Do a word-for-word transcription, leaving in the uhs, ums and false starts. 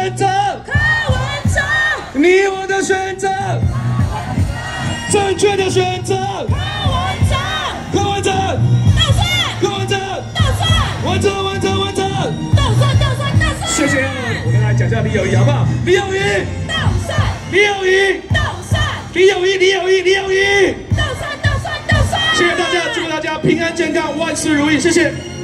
选择， 柯文哲， 你我的选择，正确的选择， 柯文哲， 柯文哲， 倒算， 柯文哲， 倒算， 文哲，文哲，文哲， 倒算，倒算，倒算。 谢谢。我跟大家讲一下李友仪好不好？李友仪， 倒算， 李友仪， 倒算， 李友仪，李友仪，李友仪。 倒算，倒算，倒算。 谢谢大家，祝大家平安健康，万事如意，谢谢。